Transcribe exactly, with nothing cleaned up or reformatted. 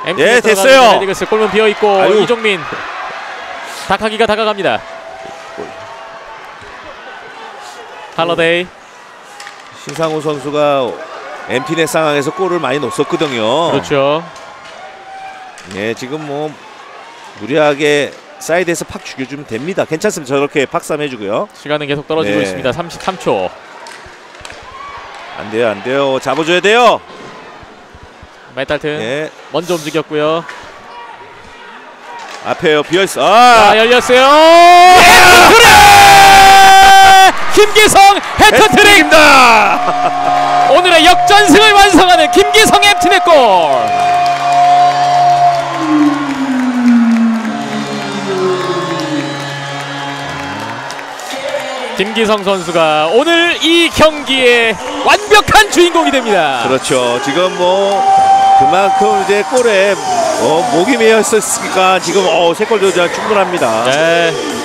예, 됐어요. 레디글스 골문 비어 있고 아유. 이종민 다카기가 다가갑니다. 할러데이. 신상우 선수가 엠피넷 상황에서 골을 많이 넣었거든요. 그렇죠. 예, 지금 뭐 무리하게 사이드에서 팍 죽여주면 됩니다. 괜찮습니다. 저렇게 박삼 해주고요. 시간은 계속 떨어지고 네. 있습니다. 삼십삼 초. 안 돼요, 안 돼요. 잡아줘야 돼요. 메탈튼 네. 먼저 움직였고요. 앞에요, 비어있어. 아, 아 열렸어요. 헤트트릭! 김기성 헤트트릭입니다. 오늘의 역전승을 완성하는 김기성 엠티넷 골. 김기성 선수가 오늘 이 경기의 완벽한 주인공이 됩니다. 그렇죠. 지금 뭐 그만큼 이제 골에 어, 목이 메어 있었으니까 지금 어, 세 골도 충분합니다. 네.